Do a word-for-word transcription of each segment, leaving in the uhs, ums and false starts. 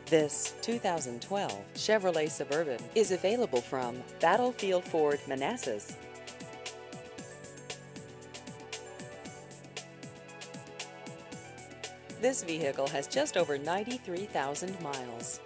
This two thousand twelve Chevrolet Suburban is available from Battlefield Ford Manassas. This vehicle has just over ninety-three thousand miles.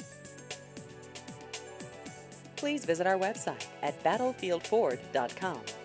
Please visit our website at battlefield ford dot com.